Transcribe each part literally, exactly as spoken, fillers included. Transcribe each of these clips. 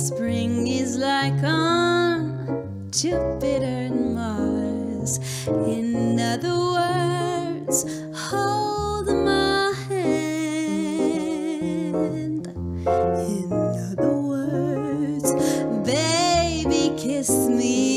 spring is like on Jupiter and Mars. In other words, hold my hand. In other words, baby, kiss me.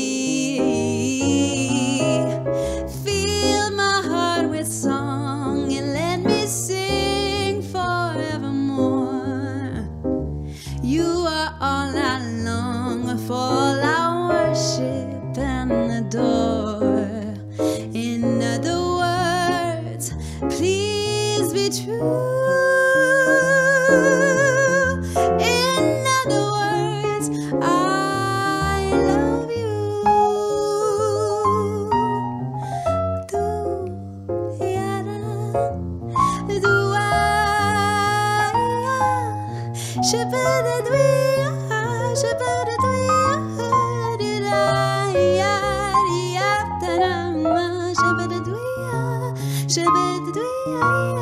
Fill my heart with song and let me sing forevermore. You are all I long for, all I worship and adore. In other words, please be true. In other words, I love you. Do yada, do I, shabada dwee, shabada dwee, did I, shabada dwee, shabada dwee.